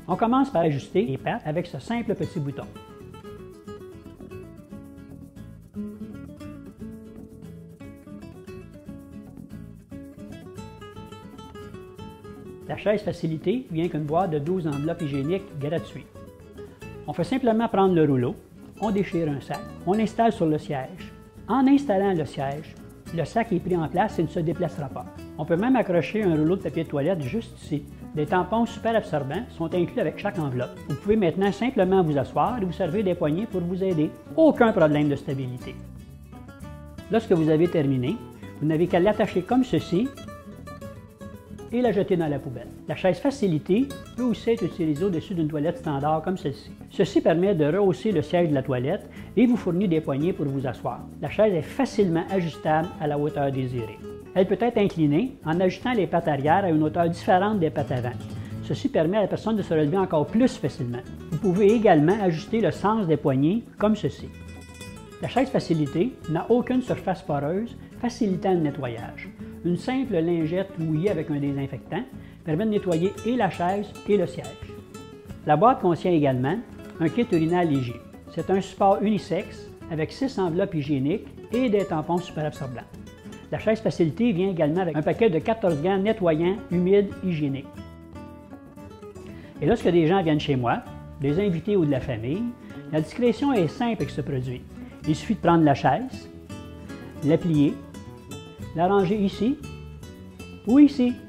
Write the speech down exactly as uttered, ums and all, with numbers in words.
On commence par ajuster les pattes avec ce simple petit bouton. La chaise facilitée vient qu'une boîte de douze enveloppes hygiéniques gratuites. On fait simplement prendre le rouleau, on déchire un sac, on l'installe sur le siège. En installant le siège, le sac est pris en place et ne se déplacera pas. On peut même accrocher un rouleau de papier de toilette juste ici. Des tampons super absorbants sont inclus avec chaque enveloppe. Vous pouvez maintenant simplement vous asseoir et vous servir des poignées pour vous aider. Aucun problème de stabilité. Lorsque vous avez terminé, vous n'avez qu'à l'attacher comme ceci et la jeter dans la poubelle. La chaise facilitée peut aussi être utilisée au-dessus d'une toilette standard comme celle-ci. Ceci permet de rehausser le siège de la toilette et vous fournit des poignées pour vous asseoir. La chaise est facilement ajustable à la hauteur désirée. Elle peut être inclinée en ajustant les pattes arrière à une hauteur différente des pattes avant. Ceci permet à la personne de se relever encore plus facilement. Vous pouvez également ajuster le sens des poignées comme ceci. La chaise facilitée n'a aucune surface poreuse, facilitant le nettoyage. Une simple lingette mouillée avec un désinfectant permet de nettoyer et la chaise et le siège. La boîte contient également un kit urinal léger. C'est un support unisexe avec six enveloppes hygiéniques et des tampons super absorbants. La chaise facilitée vient également avec un paquet de quatorze gants nettoyants, humides, hygiéniques. Et lorsque des gens viennent chez moi, des invités ou de la famille, la discrétion est simple avec ce produit. Il suffit de prendre la chaise, la plier, la ranger ici ou ici.